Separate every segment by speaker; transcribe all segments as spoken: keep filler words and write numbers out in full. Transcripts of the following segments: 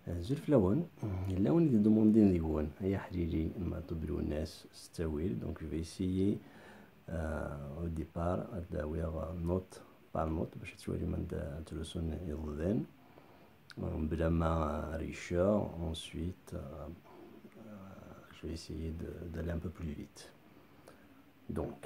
Speaker 1: زلف لون اللون اللي دوموندين ديوان هي حريري المعطوب له الناس ستاويل. دونك جو في اسيي او ديبار اداويغ نوت بار نوت باش تولي من تلوسون يضدان بلا ما ريشا. ensuite je vais essayer d'aller un peu plus vite. Donc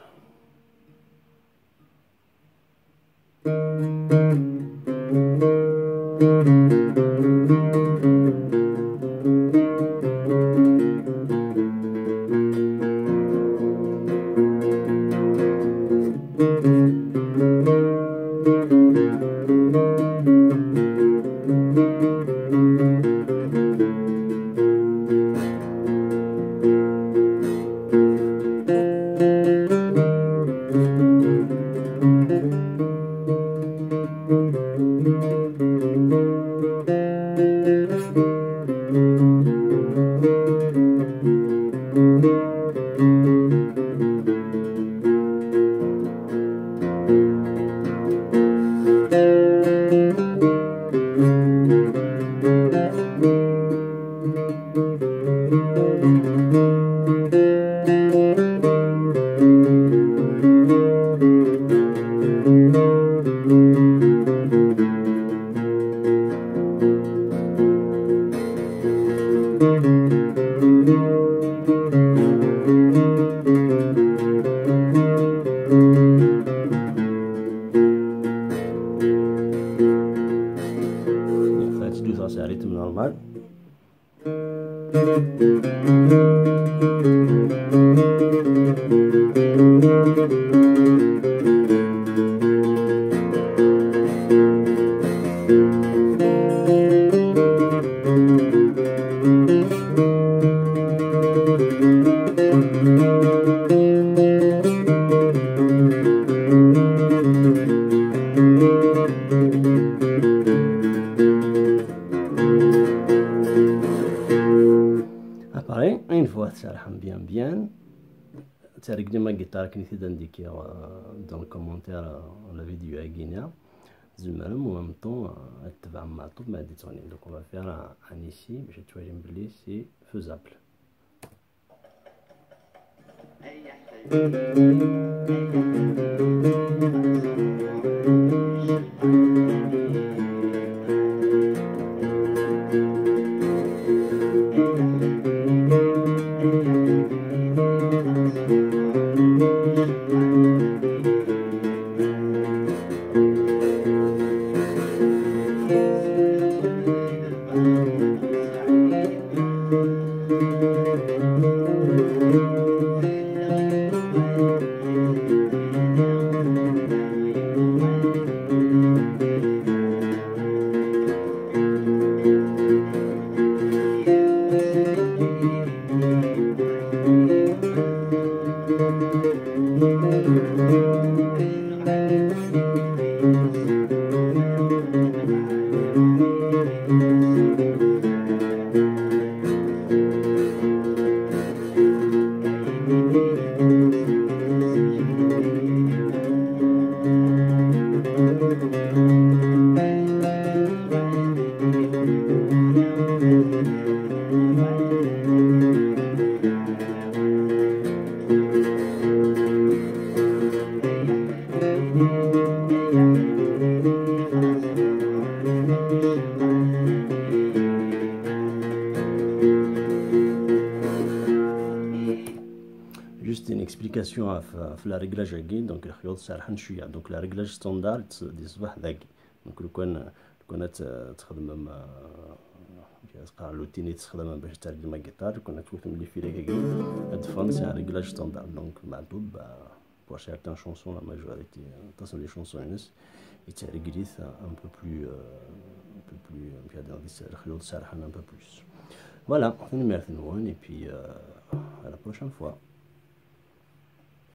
Speaker 1: c'est un rythme normal. Après, une fois ça bien bien, tu as réglé ma guitare qui était indiqué dans le commentaire la vidéo à Guinée. زعما en même temps اتبع معطوب مع ديتوني. Donc on va faire un, un ici, je vais te dire c'est faisable. Juste une explication في la réglage هكي. دونك الخيوط سارحين شويه. دونك la réglage ستاندار تصبح ذاك. دونك لو كان لو كان تخدم تقرا لوتيني تستخدمها باش ترجم الجيتار. كنا توثم لي فيلي هكي هاد فون سي ان ريغلاج ستاندار. دونك معطوب pour certaines chansons, la majorité تصل لي شونسون يونس يتريغليث un peu plus un peu plus الخيوط سارحين un peu plus. Voilà, on est merci et puis euh, à la prochaine fois.